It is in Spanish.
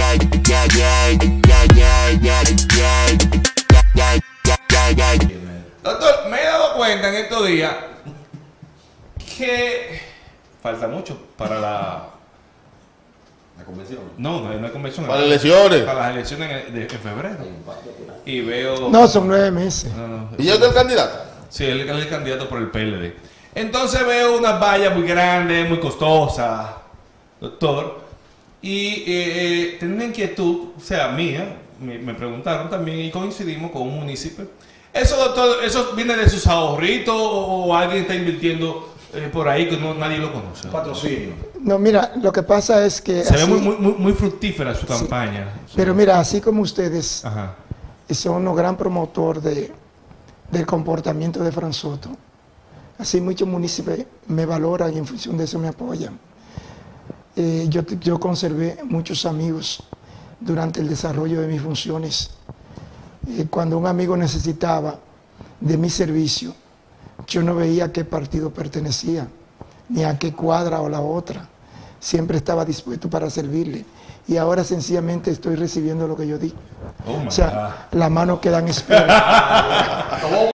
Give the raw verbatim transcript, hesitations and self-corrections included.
Doctor, me he dado cuenta en estos días que falta mucho para la... ¿La convención? No, no hay una convención. ¿Para las elecciones? Para las elecciones en, de, en febrero. Y veo... No, son nueve meses. No, no, ¿Y yo soy el candidato? Sí, él es el candidato por el P L D. Entonces veo unas vallas muy grandes, muy costosas, doctor. Y eh, eh, tengo una inquietud, o sea, mía, me, me preguntaron también y coincidimos con un municipio. ¿Eso, doctor, eso viene de sus ahorritos o, o alguien está invirtiendo eh, por ahí que no, nadie lo conoce? Patrocinio. No, mira, lo que pasa es que... Se así, ve muy, muy, muy, muy fructífera su campaña. Sí. Pero mira, así como ustedes Ajá. son un gran promotor de, del comportamiento de Fran Soto, así muchos municipios me valoran y en función de eso me apoyan. Eh, yo, yo conservé muchos amigos durante el desarrollo de mis funciones. Eh, cuando un amigo necesitaba de mi servicio, yo no veía a qué partido pertenecía, ni a qué cuadra o la otra. Siempre estaba dispuesto para servirle. Y ahora sencillamente estoy recibiendo lo que yo di. Oh, o sea, la mano queda en espera.